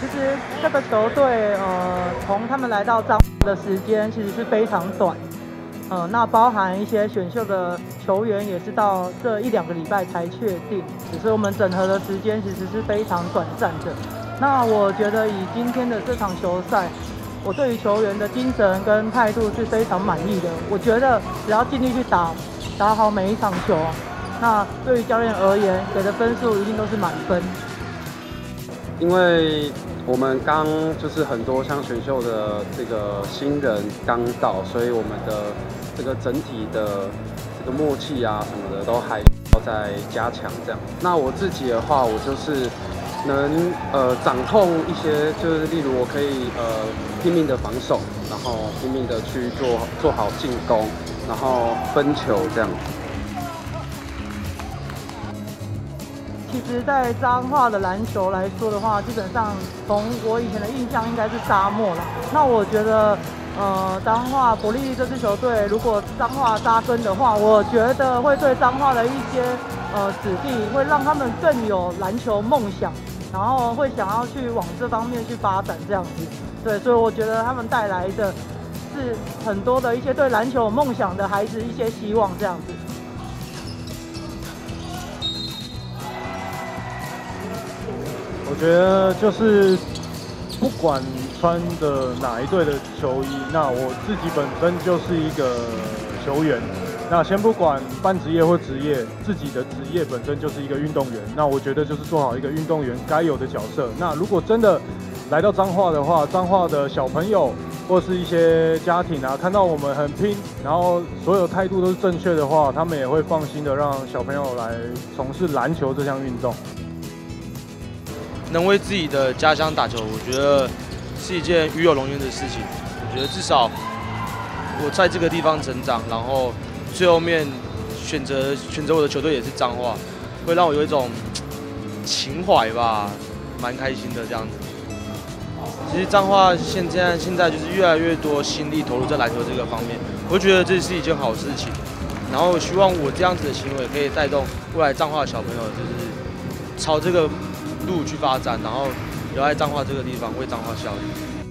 其实这个球队，从他们来到彰化的时间其实是非常短，那包含一些选秀的球员也是到这1-2个礼拜才确定，只是我们整合的时间其实是非常短暂的。那我觉得以今天的这场球赛，我对于球员的精神跟态度是非常满意的。我觉得只要尽力去打好每一场球，那对于教练而言给的分数一定都是满分。 因为我们刚就是很多像选秀的这个新人刚到，所以我们的这个整体的这个默契啊什么的都还要再加强这样。那我自己的话，我就是能掌控一些，就是例如我可以拼命的防守，然后拼命的去做好进攻，然后分球这样。 其实，在彰化的篮球来说的话，基本上从我以前的印象应该是沙漠了。那我觉得，彰化伯利这支球队，如果彰化扎根的话，我觉得会对彰化的一些子弟，会让他们更有篮球梦想，然后会想要去往这方面去发展这样子。对，所以我觉得他们带来的是很多的一些对篮球有梦想的孩子一些希望这样子。 我觉得就是不管穿的哪一队的球衣，那我自己本身就是一个球员。那先不管半职业或职业，自己的职业本身就是一个运动员。那我觉得就是做好一个运动员该有的角色。那如果真的来到彰化的话，彰化的小朋友或是一些家庭啊，看到我们很拼，然后所有态度都是正确的话，他们也会放心的让小朋友来从事篮球这项运动。 能为自己的家乡打球，我觉得是一件与有荣焉的事情。我觉得至少我在这个地方成长，然后最后面选择我的球队也是彰化，会让我有一种情怀吧，蛮开心的这样子。其实彰化现在就是越来越多心力投入在篮球这个方面，我觉得这是一件好事情。然后希望我这样子的行为可以带动未来彰化的小朋友，就是朝这个路去发展，然后留在彰化这个地方为彰化效力。